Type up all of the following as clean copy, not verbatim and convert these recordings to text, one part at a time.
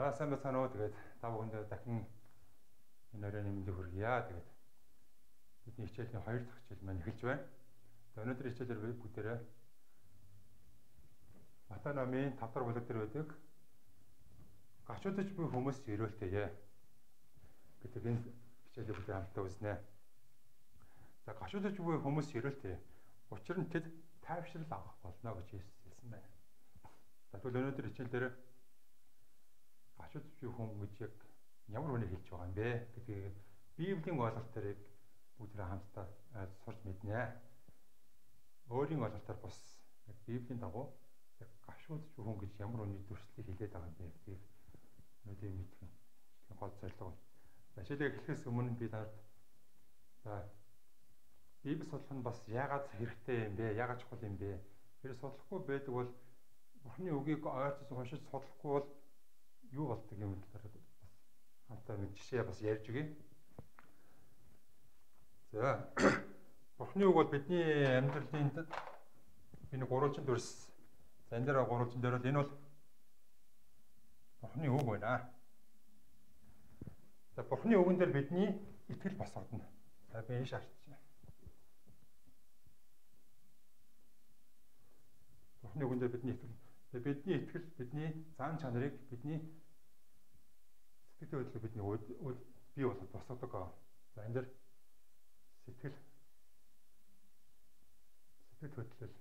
За сайн байна уу. Тэгээд та бүхэндээ дахин энэ өрөөний мэндийг хүргье. Тэгээд бидний хичээлийн 2 дахь хичээл маань эхэлж байна. Тэгээд өнөөдөр хичээлээр бүгдээрээ Матай номын 5 дахь бүлэг дээр байдаг гачуудж буй хүмүүс ирүүлтэйе гэдэг энэ хичээлийг бүгд хамтдаа үзнэ. За гачуудж буй хүмүүс ирүүлтэй. Учир нь тэд тайвшрал авах болно гэж Есүс хэлсэн байна. За тэгвэл өнөөдөр хичээл дээр гачуудж буй хүн гэж яг ямар хүнийг хэлж байгаа юм бэ гэдгийг Библийн ойлголтыг бүгдээ хамтдаа сурч мэднэ. Өөрийн ойлголтоор бас яг Библийн дагуу яг гачуудж буй хүн гэж ямар хүнийг дүрслэлийг хэлээд байгаа юм бэ гэдгийг өнөөдөр мэдэх нь гол зорилго байна. Хичээлээ эхлэхээс өмнө би танарт Библи судлах нь бас яагаад хэрэгтэй юм бэ? Яагаад чухал юм бэ? Тэр судлахгүй байдаг бол Бурхны үгийг ойлгож уншиж судлахгүй бол юу болдог юм талаар бас хамтдаа нэг жишээ бас ярьж өгье. За Бурхны үг бол бидний амьдралын энэ гурвалжин дүрс. За энэ дээр гурвалжин дээр бол энэ бол Бурхны үг байна. За Бурхны үгэн дээр бидний итгэл босгодно. За би энэ шаардчих. Бурхны үгэн дээр бидний итгэл, бидний зан чанарыг, бидний сэтгэл хөдлөлийг бидний бий болгох босгодог. За энэ дээр сэтгэл хөдлөл.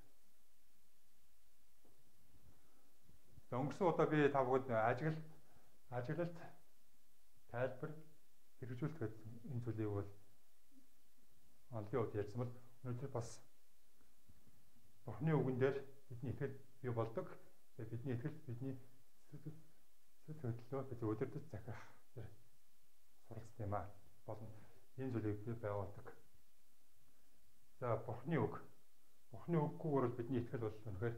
За өнгөрсөн удаа би та бүхэнд ажиглалт тайлбар хэрэгжүүлэлт гэдэг энэ зүйлийг бол онлын үед ярьсан бол өнөөдөр бас Бурхны үгэн дээр бидний итгэл бий болдог. Тэгээд бидний итгэл бидний сэтгэл хөдлөлөө бид өдөртөж захирах суралцсан юм аа. Болно. Энэ зүйлийг би байгуулдаг. За Бурхны үггүйгээр бол бидний итгэл бол үнэхээр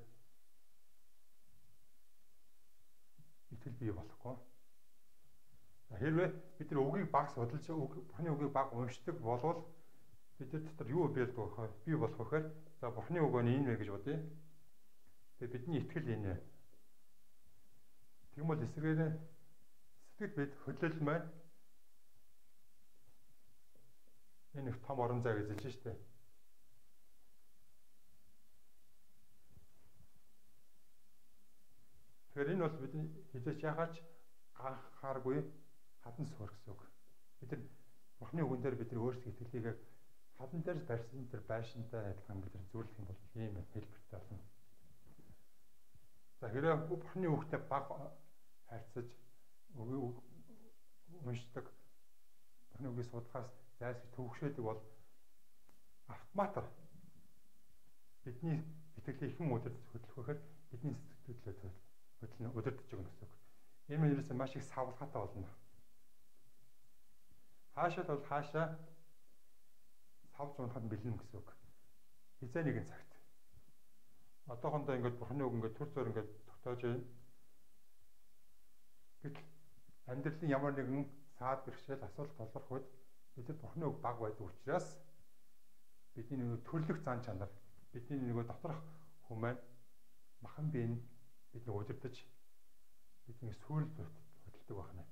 итгэл бий болохгүй. Хэрвээ бид нар үгийг баг судалж Бурхны үгийг баг уншдаг болвол бид нар дотор юу бий болох вэ гэхээр за Бурхны үг нь энэ вэ гэж бодъё. Тэгээд бидний итгэл энэ. Тэгмэл эсрэгээр сэтгэл бид хөдлөл маань энэ их том орон зай гэж хэлж штэ. Тэгэхээр энэ бол бидний хизээч яхаач анхааргүй хадан суурь гэсэн үг. Бид нар Бурхны үгэн дээр бид нар өөрсдөө итгэлийг хадан дээр барьсан тэр байшинтай адилхан бид нар зөвлөх юм бол ийм хэлбэртэй болно. За хэрэг Бурхны үгтэй баг харьцаж уншдаг Бурхны үгийг судлахаас зайлсхийж төвөгшөөдөг бол автоматар бидний итгэлийг хэн удирдах хөдлөх вэ гэхээр бидний сэтгэл хөдлөл удирдах гэж байна гэсэн үг. Энэ мөрөөсөө маш их савлгаатай болно. Хаашаа бол хаашаа савж унахад бэлэн гэсэн үг. Хизээ нэгэн цагт. Одоохондоо ингээд Бурхны үг ингээд төр зөөр ингээд тогтоож байна. Гэтэл амьдралын ямар нэгэн саад бэрхшээл асуудал толрох үед бид Бурхны үг баг байдаг учраас бидний нэг төрлөх зан чанар, бидний нэг доторх хүн маань махан бие нь бидний удирдах бидний сүүл хөдөлдөг байна.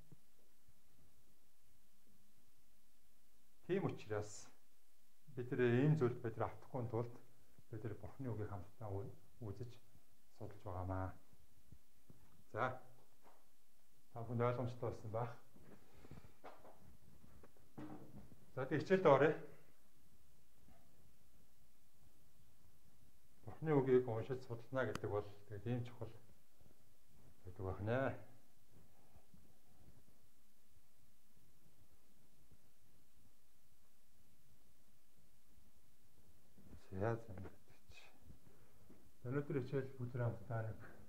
Тийм учраас бид ийм зүйл бид автахгүй тулд бид Бурхны үгийг хамтдаа үзэж судалж байгаамаа. За та бүхэн ойлгомжтой болсон байх. За тэг хичээлд оръё. Бурхны үгийг уншиж судална гэдэг бол тэгээд ийм чухал гэдэг байна. Өнөөдөр хичээл бүлэр хамтдаа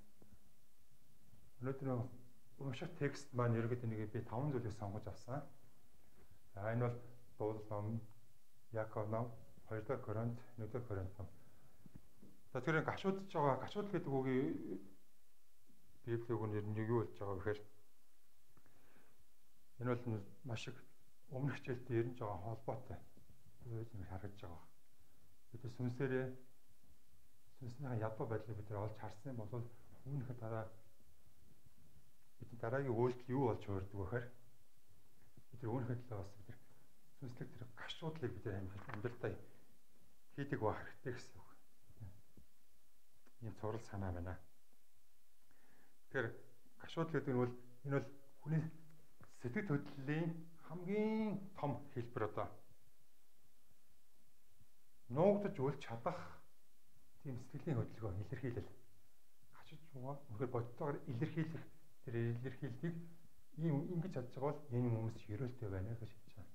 өнөөдөр унших текст маань ерөөд нэг би 5 зүйлийг сонгож авсан. За энэ бол Дуулал ном, Яков ном, 2 дахь Коринт, 1 дахь Коринт ном. За тэр гашуудж байгаа гашууд гэдэг үгийг Библийн үг нь ер нь юу болж байгаа вэ гэхээр энэ бол маш их өмнөх хичээлтэй ерөнж байгаа холбоотой. Юу гэж харагдаж байгаа. Бид сүнсний ядуу байдлыг бид олж харсан бол үүнийхээ дараа бидний дараагийн үйлдэл юу болж өөрдөг вэ гэхээр бид нар өөрийнхөө төлөө бас бид сүнслэг тэр гашуудлыг бид амьдралдаа хийдэг байх хэрэгтэй гэсэн үг. Ийм цурал санаа байна. Тэгэхээр гашуудлал гэдэг нь бол энэ бол хүний сэтгэл хөдлөлийн хамгийн том хэлбэр одоо нуугдаж үл чадах тийм сэтгэлийн хөдөлгөөн илэрхийлэл. Гашууж байгаа үнэхээр бодтойгоор илэрхийлэх тэр илэрхийллийг ийм ингэж чадж байгаа бол энэ хүмүүс ерөөлтэй байна гэж хэлж байгаа.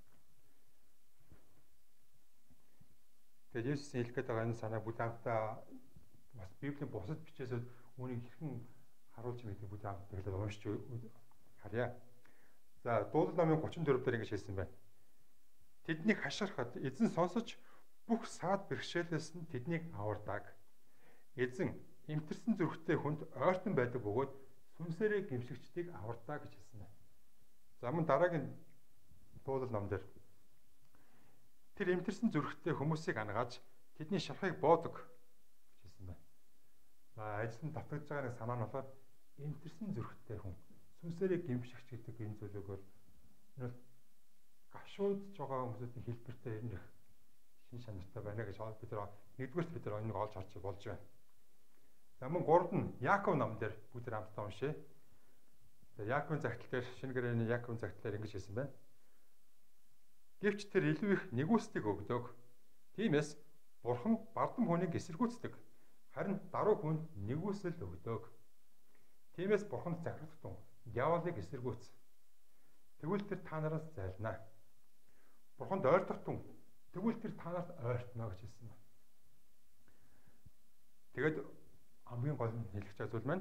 Тэгээд Есүсийн хэлэх гээд байгаа энэ санааг бүгд хамтдаа бас Библийн бусад бичээсүүд үүнийг хэрхэн харуулж байдаг бүгд хамтдаа хэлээд уншиж харъя. За Дуулал номын 34 дээр ингэж хэлсэн байна. Тэднийг хашгирахад эзэн сонсож бүх саад бэрхшээлээс нь тэднийг авардаг. Эзэн эмтэрсэн зүрхтэй хүнд ойртон байдаг бөгөөд сүнсээрээ гимшигчдийг авардаг гэж хэлсэн байна. За мөн дараагийн Дуулал ном дээр тэр эмтэрсэн зүрхтэй хүмүүсийг ангааж тэдний шархыг боодог гэж хэлсэн байна. За ажилд татгаж байгаа нэг санаа нь болохоор эмтэрсэн зүрхтэй хүн сүнсээрээ гимшигч гэдэг энэ зүйлөөр энэ гашуудж байгаа хүмүүсийн хэлбэртэй ер нь шин чанартай байна гэж бид нар нэгдүгээрт бид нар энийг олж харж болж байна. За мөн гуравд нь Яаков ном дээр бүгд хамтдаа уншъя. За Яаковын загтал дээр шинэ гэрээний Яаковын загтал дээр ингэж хэлсэн байна. Гэвч тэр илүү их нэгүсдэг өгдөг. Тиймээс Бурхан бардам хүнийг эсэргүүцдэг. Харин даруй хүнд нэгүсэл өгдөг. Тиймээс Бурханд захирах тун дьяволыг эсэргүүц. Тэгвэл тэр та нараас зайлнаа. Бурханд ойртох тун тэгвэл тэр та нарт ойртно гэж хэлсэн байна. Тэгээд хамгийн гол нь хэлэх зүйл маань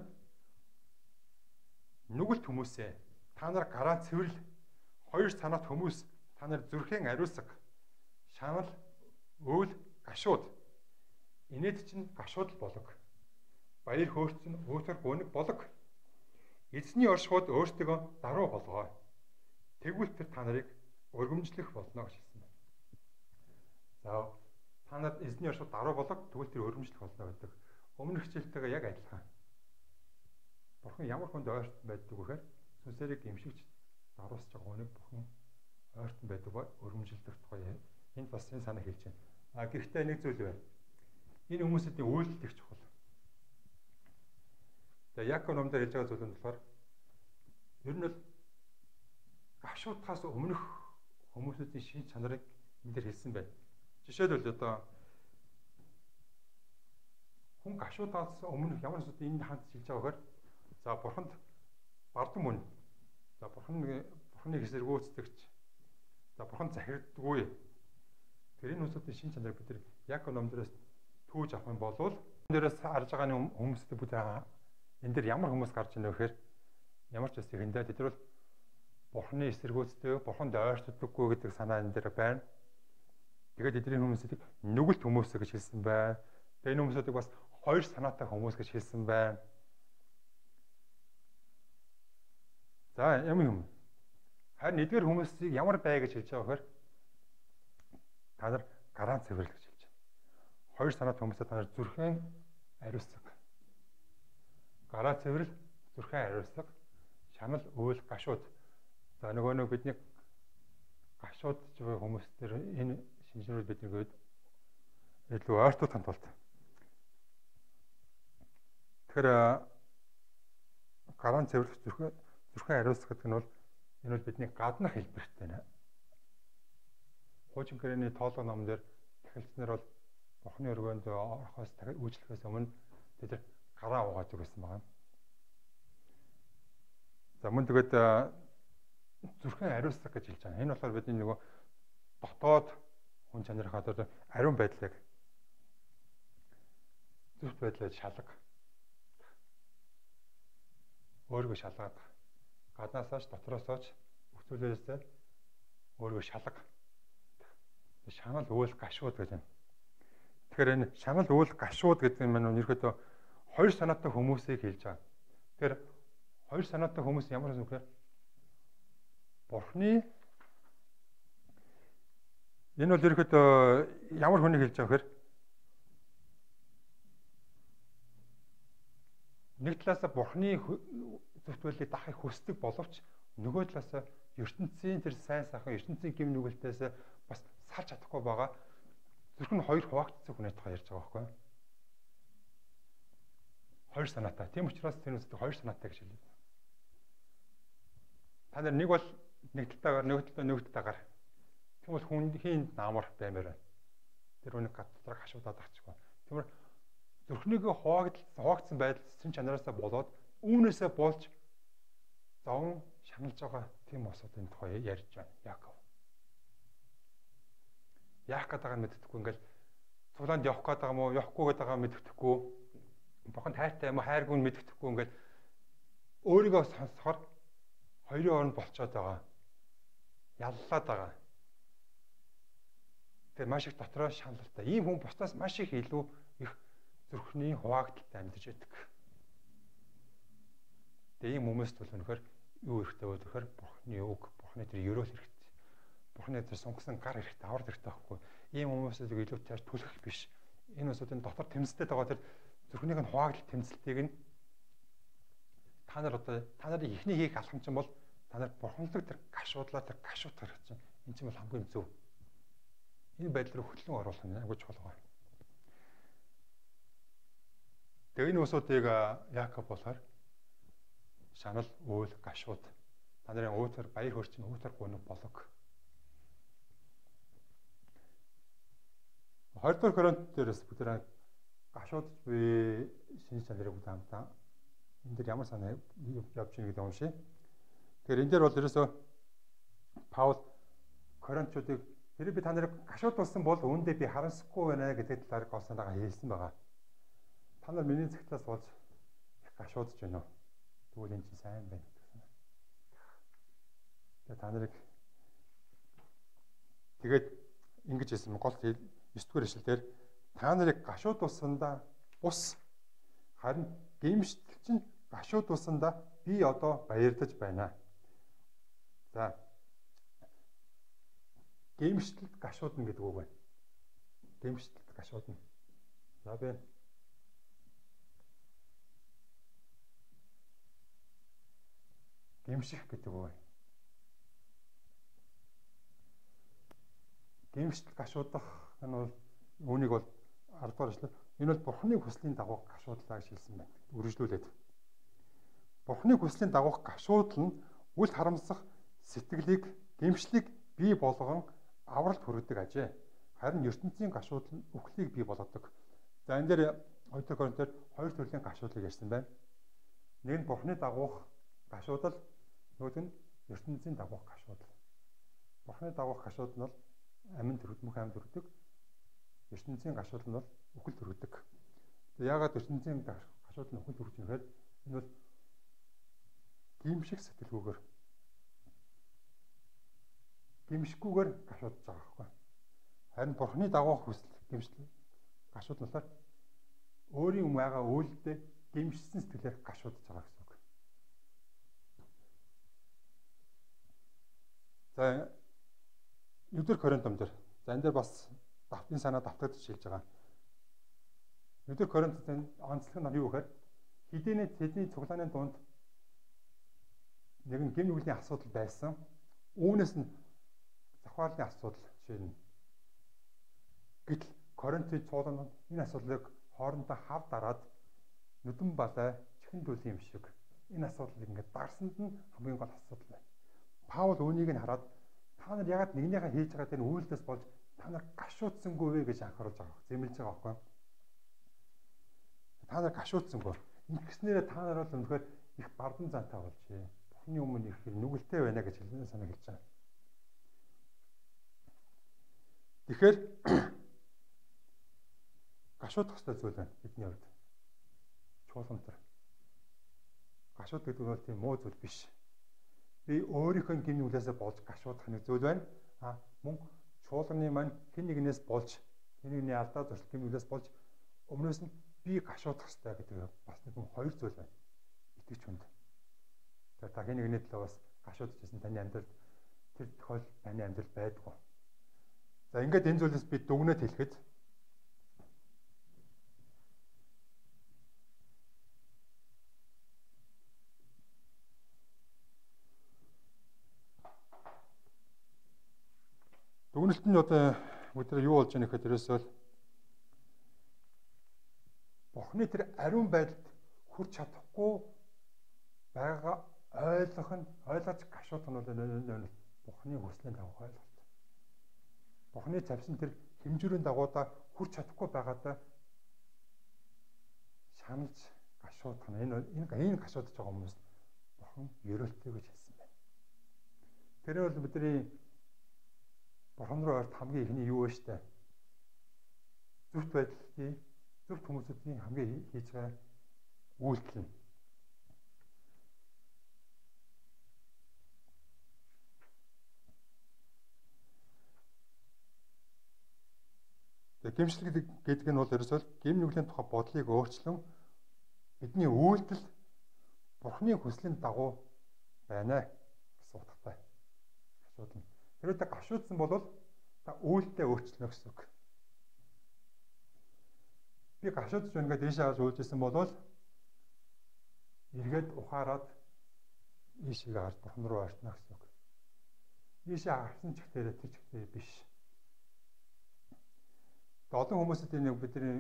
нүгэлт хүмүүсээ та нар гараа цэвэрл хоёр санаат хүмүүс та нар зүрхэн ариусга шанал өөл гашууд инээд чинь гашууд болог баяр хөөрц нь уутар гүнэг болог эзний оршихуйд өөртөө даруй болгоо тэгвэл тэр та нарыг өргөмжлөх болно гэж хэлсэн байна. За та нарт эзний оршихуйд даруй болог тэгвэл тэр өргөмжлөх болно гэдэг өмнөх хичээлтэйгээ яг адилхан. Бурхан ямар хүнд ойртон байдаг вэхээр сүнсээрээ гимшигч даруусж байгаа хүнийг Бурхан ойртон байдаг ба өргөмжилдэг тухай энд бас энэ санаа хэлж байна. А гэхдээ нэг зүйл байна. Энэ хүмүүсийн үйлдэл их чухал. Тэгээ Яаков номдэр хэлж байгаа зүйл нь болохоор ер нь бол гашуудхаас өмнөх хүмүүсийн шин чанарыг эндэр хэлсэн байна. Жишээлбэл одоо хүн гашуудаас өмнөх ямар ч энэ ханд хэлж байгаа гэхээр за Бурханд бардам хүн. За Бурханы эсэргүүцдэгч. За Бурханд захирддаггүй. Тэр энэ хүмүүсийн шин чанарыг бид нар Яаков номдроос түүж авах юм бол энэ дээрээс харж байгаа хүмүүстэй бүгд энэ дээр ямар хүмүүс гарч ийнэ гэхээр ямар ч үстэй хэндээ тэд бол Бурханы эсэргүүцдэг, Бурханд ойртдоггүй гэдэг санаа энэ дээр байна. Тэгээд эдний хүмүүсийг нүгэлт хүмүүс гэж хэлсэн байна. Тэгээд энэ хүмүүсийг бас хоёр санаатай хүмүүс гэж хэлсэн байна. За юм. Харин эдгээр хүмүүсийг ямар бай гэж хэлж байгаа гэхээр та нар гараан цэвэрлэл гэж хэлж байна. Хоёр санаатай хүмүүсээ та нар зүрхэн ариусгах. Гараа цэвэрлэл, зүрхэн ариусгах, шанал өөл гашууд. За нөгөө бидний гашууд байгаа хүмүүс төр энэ шинжлэлүүд биднийг илүү ойртуулах тулд. Тэгэхээр гараан цэвэрлэх зүрхэн ариусгах гэдэг нь бол энэ бол бидний гаднах хэлбэртэй нэ. Хуучин гэрээний тоолго ном дээр тахилчнаар бол Бурханы өргөөнд орохоос дахиад үйлчлэхээс өмнө бид нар гараа угаадаг байсан байна. За мөн тэгээд зүрхэн ариусгах гэж хэлж байгаа. Энэ болохоор бидний нөгөө дотоод хүн чанарынхаа одоо ариун байдлыг зүрх байдлаа шалга. Өөрийгөө шалгаад гаднаасаач дотроосооч өсвөлөөсөө өөрийгөө шалга. Шанал өөл гашууд гэж байна. Тэгэхээр энэ шанал өөл гашууд гэдэг нь маань ерөөдөө хоёр санаатай хүмүүсийг хэлж байгаа. Тэгэхээр хоёр санаатай хүмүүс ямар юм бэ? Бурхны энэ бол ерөөдөө ямар хүнийг хэлж байгаа гэхээр нэг талаасаа Бурхны зүтгэлийг дахыг хүсдэг боловч нөгөө талаас ертөнцийн тэр сайн сайхан ертөнцийн гэм нүгэлтээс бас салж чадахгүй байгаа. Зүрх нь хоёр хуваагдсан хүний тухай ярьж байгаа байхгүй юу? Хоёр санаатай. Тийм учраас тэр үстэй хоёр санаатай гэж хэлээ. Та нар нэг бол нэг талтаагаар нөгөө талтаагаар. Тийм бол хүн наамар баймаар байна. Тэр үнийг гадтраг хашуудаад авчихгүй. Тиймэр зүрхнийгөө хуваагдсан байдал сэм чанараасаа болоод үүнээсээ болж зовн шаналж байгаа тийм усуудын тухай ярьж байна Яаков. Яах гээд байгааг мэддэхгүй ингээл цуглаанд явах гээд байгаа мó, явахгүй гээд байгаа мэддэхгүй. Бохон тайртай юм уу, хайргүй мэддэхгүй ингээл өөрийгөө сонсохоор хоёрын хооронд болцоод байгаа. Яллаад байгаа. Тэгээ маш их дотроо шаналтай. Ийм хүн бусдаас маш их илүү их зүрхний хуваагдaltaй амьдарч байдаг. Тэгээ ийм хүмүүст бол өнөхөр юу хэрэгтэй вэ гэхээр Бурхны үг, Бурхны тэр ерөөл хэрэгтэй. Бурхны тэр сунгасан гар хэрэгтэй, аврал хэрэгтэй байхгүй. Ийм хүмүүсээс илүү тааш түлхэх биш. Энэ хүмүүсийн дотор тэмцэлтэй байгаа тэр зүрхнийх нь хуваагдал тэмцэлтийг нь та нарын ихний хийх алхам чинь бол та нар бурханлаг тэр гашуудлаа тэр гашуутгах гэж чинь энэ чинь бол хамгийн зөв. Энэ байдал руу хөтлөн оруулах нь агуулж болгоо. Тэгээ энэ усуудыг Яаков болохоор шанал, үйл, гашууд та нарын уутар баяр хөрчин уутар гуниг болог. 2 дугаар Коринт дээрээс бүгд гашууд би шинж чанарыг бүгд хамтаа энэ дэр ямар санаа явж ийн гэдэг юм шиг. Тэгэхээр энэ дээр бол ерөөсөө Паул Коринтчуудыг тэр би та нарыг гашууд болсон бол үүндээ би харамсахгүй байна гэдэг талаар гол санаагаа хэлсэн байгаа. Та нар миний цагтаас болж их гашуудж байна уу? Тэгвэл энэ чинь сайн байна гэсэн. Тэгээ та нарыг тэгээд ингэж хэлсэн гол 9 дугаар ишлэлээр та нарыг гашууд болсондаа бус харин гэмшил чинь гашууд болсондаа би одоо баярлаж байна. За гэмшилд гашуудна гэдэг үг байна. Гэмшилд гашуудна. За би гэмших гэдэг үг байна. Гэмшил гашуудах энэ бол үүнийг бол 10 дугаар эшлэл энэ бол Бурхны хүслийн дагуу гашуудлаа гэж хэлсэн байна. Үргэлжлүүлээд. Бурхны хүслийн дагуу гашуудл нь үл харамсах сэтгэлийг гэмшлийг бий болгон авралт хүргэдэг ажээ. Харин ертөнцийн гашуудл нь үхлийг бий болгодог. За энэ дээр 2 дугаар Коринтоор хоёр төрлийн гашуудлыг ярьсан байна. Нэг нь Бурхны дагуух гашуудл, нөгөөх нь ертөнцийн дагуух гашуудл. Бурхны дагуух гашуудл нь бол амин төрөд мөх амин төрөдөг. ертөнцийн гашуудл нь бол үхэл төрөдөг. Тэгээ яагаад ертөнцийн гашуудл нь үхэл төрөж юм гэхээр энэ бол гимшиг сэтгэлгүйгээр гимшгүйгээр гашуудж байгаа байхгүй. Харин Бурхны дагуух хүсэл гимшил гашууд нь болохоор өөрийн байгаа үйлдэл гимшсэн сэтгэлээр гашуудж байгаа гэсэн үг. За 9-р Коринт дээр. За энэ дээр бас давтын санаа давтагдж хэлж байгаа. 9-р Коринтын онцлог нь юу гэхээр хэдийнэ тэдний цуглааны дунд нэгэн гэм нүглийн асуудал байсан. Үүнээс нь завхааллын асуудал жишээ нь. Гэтэл Коринтын цуулганд энэ асуудлыг хоорондоо хав дараад нүдэн балай чихэн дүүлийн юм шиг энэ асуудлыг ингээд дарсанд нь хамгийн гол асуудал байна. Паул үүнийг нь хараад та нар ягаад нэгнийхээ хийж байгаа тэр үйлдэлс болж та нар гашуудсангүй вэ гэж анхааруулж байгаа. Зэмлэж байгаа байхгүй. Та нар гашуудсангүй. Ингэснээр та нар бол өнөхөр их бардан зантай болжээ. Бурхны өмнө их нүгэлтэй байна гэж хэлнэ санаа хэлж байгаа. Тэгэхээр гашуудах хэрэгтэй зүйл байна бидний хувьд. Чуулгантар. Гашууд гэдэг нь бол тийм муу зүйл биш. Би өөрийнхөө гин нүглээсээ болж гашуудах нэг зүйл байна. Мөн чуулганы маань хэн нэгнээс болж хэн нэгний алдаа зуршил гин нүглээс болж өмнөөс нь би гашуудах хэрэгтэй гэдэг бас нэг хоёр зүйл байна. Итгэж хүнд. Тэгэхээр та хэн нэгний төлөө бас гашуудж байсан таны амьдралд тэр тохиол таны амьдрал байдгүй. За ингээд энэ зүйлээс би дүгнэж хэлэхэд Дүгнэлт нь одоо өдөр юу болж байгаа нөхөд ерөөсөө Бурхны тэр ариун байдалд хүрч чадахгүй байгаа ойлгож гашуудах нь бол Бурхны хүслийн дагуу ойлголт. Бурхны тавьсан тэр хэмжүүрийн дагуудаа хүрч чадахгүй байгаадаа шаналж гашуудах нь энэ гашуудж байгаа хүмүүс Бурхан ерөөлтэй гэж хэлсэн байна. Тэр бол бидний Бурхан руу орд хамгийн ихний юу вэ штэ? Зөвхт байдлыг зөвхт хүмүүсийн хамгийн хийж байгаа үйлдэл нь. Гэмшлэг гэдэг нь бол ерөөсөө гэм нүглийн тухай бодлыг өөрчлөн бидний үйлдэл Бурхны хүслийн дагуу байна гэсэн утгатай. Асуудал нь. Тэрээр та гашуудсан бол та үйлдэлээ өөрчлөнө гэсэн үг. Би гашуудж байна гэдэг ийшээ харж үйлжсэн бол эргээд ухаарад ийшээ харж Бурхан руу орно гэсэн үг. Ийшээ харсан ч ихтэй тэр ч ихтэй биш. Олон хүмүүсд энэ бидний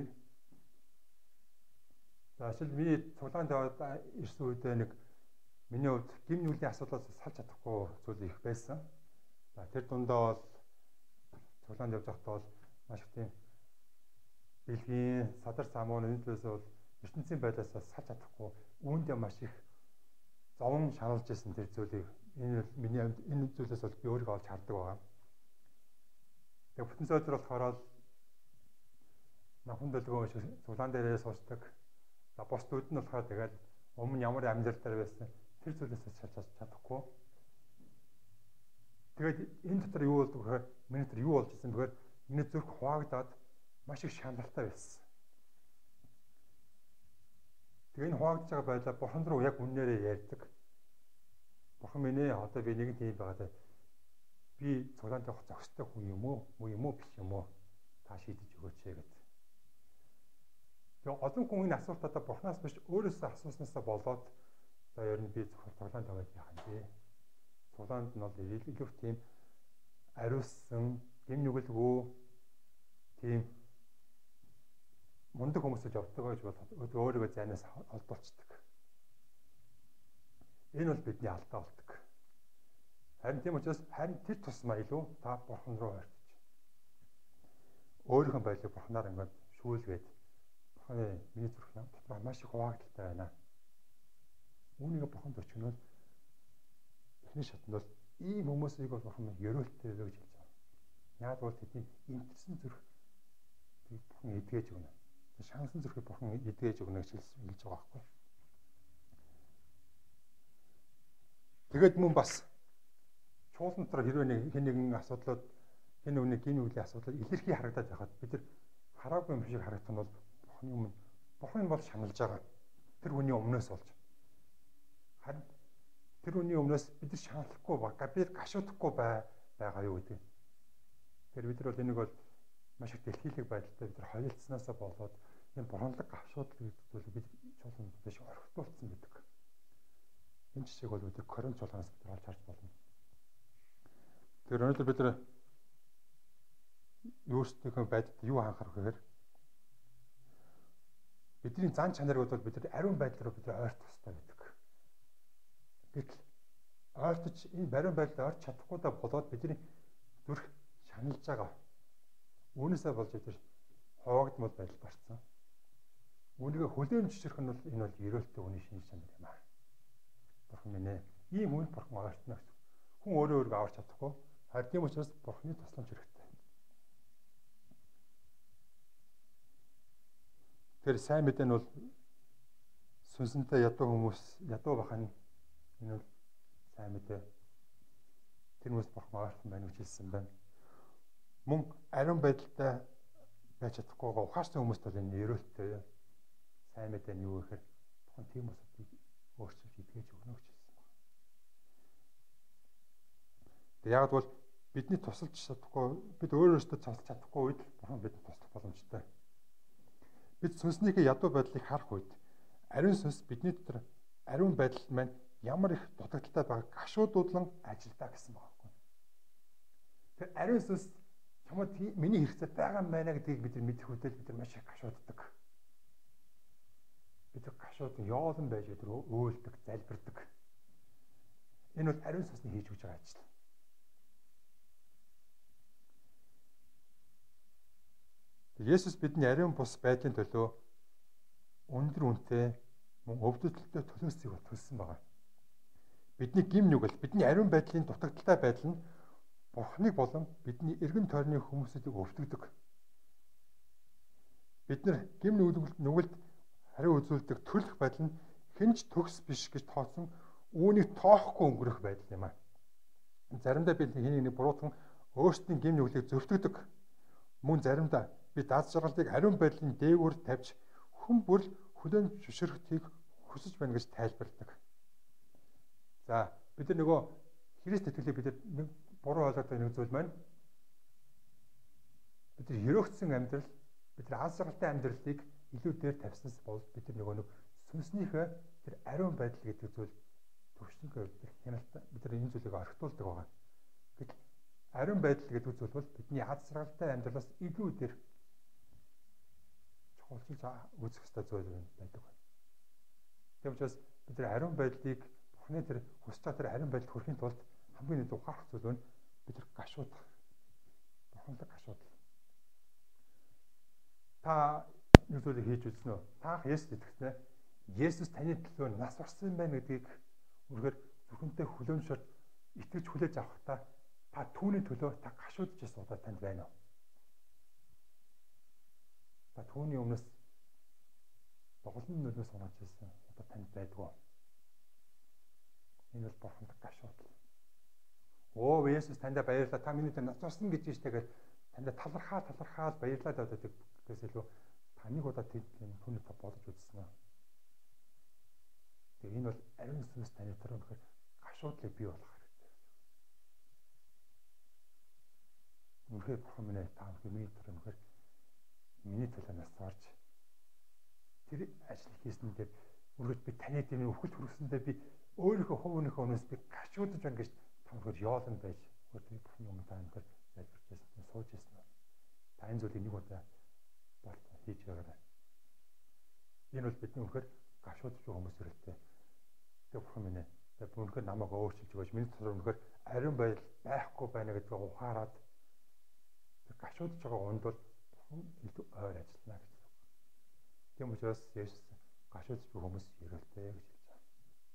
заашил би цуглаан таваад ирсэн үедээ нэг миний хувьд гэм нүглийн асуудлаас салж чадахгүй зүйл их байсан. Тэр дундаа бол цуглаанд явж байхдаа бол маш их тийм бэлгийн садар самуун энэ зүйлээс бол ертөнцийн байдлаас салж чадахгүй үүндээ маш их зовон шаналж исэн тэр зүйлийг энэ зүйлээс бол би өөрийгөө олж хардаг байгаа. Тэгээ бүтэн зөвлөр болохоор нахан дэлгөө шиг цуглаан дээрээ суучдаг. Босдууд нь болохоор тэгэл өмнө ямар амьдрал дээр байсан тэр зүйлээс салж чадахгүй. Тэгээд энэ дотор юу болдог вэ? Миний дотор юу болж ирсэн бэхээр миний зүрх хуваагдаад маш их шаналтай байсан. Тэгээ энэ хуваагдж байгаа байлаа Бурхан руу яг үннээрээ ярьдаг. Бурхан минь ээ одоо би нэгэн тийм байгаад би цуглаанд явах зохистой хүн юм уу биш юм уу? Та шийдэж өгөөч гэдэг. Тэгээ олон хүн энэ асуултаа Бурханаас биш өөрөөсөө асууснасаа болоод за ер нь би цуглаанд аваад яах юм бэ? Цуглаанд нь бол илүү тийм ариуссан, гэм нүгэлгүй тийм мундаг хүмүүстэй явдаг гэж бол өөрийгөө зайнаас олдуулцдаг. Энэ бол бидний алдаа болдог. Харин тийм учраас харин тэр тусмаа илүү та Бурхан руу ойртож. Өөрийнхөө байдлыг Бурханаар ингээд шүүлгээд Бурханы миний зүрх намд маш их хуваагдaltaй байна. Үүнийг Бурханд өчгнөл эхний шатнд бол ийм хүмүүсийг бол Бурхан ерөөлтэй гэж хэлж байгаа. Яг бол тэдний имтэрсэн зүрх Бурхан эдгэж өгнө. Шансан зүрхийг Бурхан эдгэж өгнө гэж хэлж байгаа байхгүй. Тэгээд мөн бас чуулган дотор хэрвээ хэн нэгэн асуудлууд хэн нэгний гин нүглийн асуудал илэрхий харагдаад байхад бид нар хараагүй юм шиг харагдах нь бол Бурханы өмнө Бурхан бол шаналж байгаа. Тэр хүний өмнөөс болж. Харин тэр хүний өмнөөс бид нар шаналхгүй бид гашуудахгүй байгаа юу гэдэг. Тэр бид нар бол энийг бол маш их дэлхийлэг байдалтай бид нар хоёулцснаасаа болоод энэ бурханлаг гашуудлыг гэдэг зүйл бид чуулганд биш орхитуулсан гэдэг. Энэ жишээг бол бид Коринт чуулганаас бид олж харж болно. Тэр өнөөдөр бид нар өөрсдийнхөө байдалд юу анхаарах гэхээр бидний зан чанарыг бол бид ариун байдал руу бид ойртох хэрэгтэй гэдэг. Гэтэл ойртож энэ ариун байдлаар орж чадахгүй да болоод бидний зүрх шаналж байгаа. Үүнээсээ болж бид хуваагдмал байдалд орсон. Үүнийг хүлээн зөвшөөрөх нь бол энэ бол ерөөлтэй хүний шинж чанар юм аа. Бурхан минь ээ, ийм хүн Бурхан ойртно гэсэн. Хүн өөрөө аварч чадахгүй. Харин тийм учраас Бурханы тусламж хэрэгтэй. Тэр сайн мэдээ нь бол сүнсэнтэй ядуу бахын энэ бол сайн мэдээ. Тэр хүмүүс Бурхан ойрхон байна гэж хэлсэн байна. Мөн ариун байдалтай байж чадахгүй ухаарсан хүмүүст бол энэ ерөөлтэй сайн мэдээ нь юу гэхээр Бурхан тийм хүмүүсийг өөрчилж идгээж өгнө гэж хэлсэн байна. Тэг яг бол бидний тусалж чадахгүй бид өөрөөсөө тусалж чадахгүй үед Бурхан бидэнд туслах боломжтой. Бид сүнснийхээ ядуу байдлыг харах үед ариун сүнс бидний дотор ариун байдал маань ямар их дутагдaltaй байгааг гашуудуудлан ажилдаа гэсэн байна. Тэр ариун сүнс чамд миний хэрэгцээ байгаа юм байна гэдгийг бид нар мэдэх үедээ бид нар маш их гашууддаг. Бид нар гашууд яолон байж бид нар өөлдөг, залбирдаг. Энэ бол ариун сүнсний хийж өгч байгаа ажил. Есүс бидний ариун бус байдлын төлөө өндөр үнэтэй мөн өвдөлтөд төлөөсийг төлсөн байгаа. Бидний гим нүгэл, бидний ариун байдлын дутагдaltaй байдал нь Бурхныг болон бидний эргэн тойрны хүмүүсийг өвдөгдөг. Бид нар гим нүгэлд хариу үзүүлдэг төрөлх байдал нь хинж төгс биш гэж тооцсон үүнийг тоохгүй өнгөрөх байдал юм аа. Заримдаа бид хэнийг буруутган өөрсдийн гим нүглийг зөвтгөдөг. Мөн заримдаа бид аз жаргалыг ариун байдлын дээгүүр тавьж хүн бүрл хүлээн зөвшөөрөхийг хүсэж байна гэж тайлбарладаг. За бид нар нөгөө Христ итгэлийг бид нар буруу ойлгодог нэг зүйл маань бид нар хөрөгцсөн амьдрал, бид нар аз жаргалтай амьдралыг илүү дээр тавьснаас бол бид нар нөгөө нэг сүнснийхээ тэр ариун байдал гэдэг зүйл төвшингээ хяналтаа бид нар энэ зүйлийг орхитуулдаг байгаа. Гэтэл ариун байдал гэдэг зүйл бол бидний аз жаргалтай амьдралаас илүү дээр чухалчилж үзэх ёстой зүйл байдаг. Тийм учраас бид нар ариун байдлыг Бурхны тэр хүсэж байгаа тэр ариун байдалд хүрэхийн тулд хамгийн нэг ухаарах зүйл нь бид нар гашуудах. Бурханлаг гашуудал. Та нэг зүйлийг хийж үзсэн үү? Та Есүс итгэснэ. Есүс таны төлөө нас барсан байна гэдгийг үргээр зөвхөнтэй хүлээмжшөөр итгэж хүлээж авахдаа та түүний төлөө та гашуудж байсан удаа танд байна уу? Та түүний өмнөөс доголн нүднээс унаж байсан удаа танд байдгүй. Энэ бол Бурханлаг гашуудал. Оо Есүс танд баярлалаа. Та миний төлөө нас барсан гэж тийштэйгээр танд талархаад баярлалаа гэдэг гэхээс илүү та нэг удаа түүний та бодож үзсэн аа. Тэгээ энэ бол ариун сүнс таны төрөөр өнөхөр гашуудлыг бий болгох хэрэгтэй. Үнэхээр Бурхан минь та миний төрөөр өнөхөр миний төлөө нас барж тэр ажил хийсэндээ үргэлж би таны дэмий өвхөлт хүргэсэндээ би өөрийнхөө хувь өнөхөө өнөөс би гашуудж байна гэж томхор яолон байж өөртөө Бурханы өмнө та өнөхөр залбирч байсан, сууж байсан. Та энэ зүйлийг нэг удаа болтон хийж байгаарай. Энэ бол бидний өнөхөр гашуудж байгаа хүмүүс хэрэгтэй. Тэгээ Бурхан минь тэгээ өнөхөр намайг өөрчилж өгөөч. Миний төлөө өнөхөр ариун байдал байхгүй байна гэдгийг ухаарад тэр гашуудж байгаа хүнд бол Бурхан илүү ойр ажиллана гэж. Тийм учраас Есүс гашуудж буй хүмүүс ерөөлтэй гэж хэлж байна.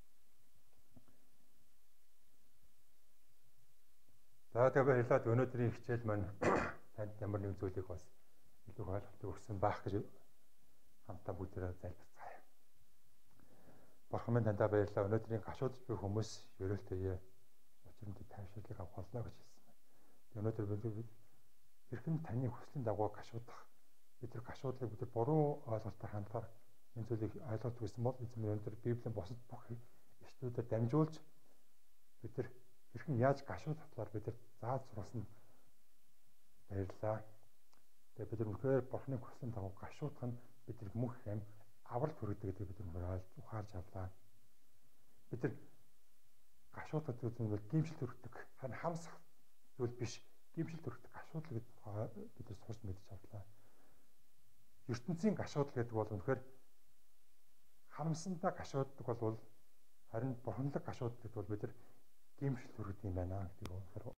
За тэгээ баярлалаа. Өнөөдрийн хичээл маань танд ямар нэгэн зүйлийг бас илүү ойлголтыг өгсөн байх гэж хамтаа бүгдээрээ залбирцгаая. Бурхан минь тандаа баярлалаа. Өнөөдрийн гашуудж буй хүмүүс ерөөлтэйе. Учир нь тайвшруулыг авах болно гэж хэлсэн байна. Өнөөдөр бид хэрхэн таны хүслийн дагуу гашуудах, бид нар гашуудлыг бид нар буруу ойлголтоор хандгаар энэ зүйлийг ойлгох гэсэн бол эзэн минь өнөөдөр Библийн бусад бүх эшлүүдээр дамжуулж бид нар хэрхэн яаж гашуудах талаар бид нар зааж сурсан. Баярлалаа. Тэгээ бид нар үнэхээр Бурханы хүслийн дагуу гашуудах нь бидний мөнх амь авралт хүргэдэг гэдэг бид нар ухаарж авлаа. Бид нар гашуудах зүйл нь бол гимшил төрөгдөг. Харин хамсах зүйл биш. Гимшил төрөгдөг гашуудлыг бид нар сурч мэдж авлаа. ертөнцийн гашуудал гэдэг бол үнэхээр харамсандаа гашууддаг бол харин бурханлаг гашууддаг бол бид нар гимшил төрөгдөг юм байна гэдэг үнэхээр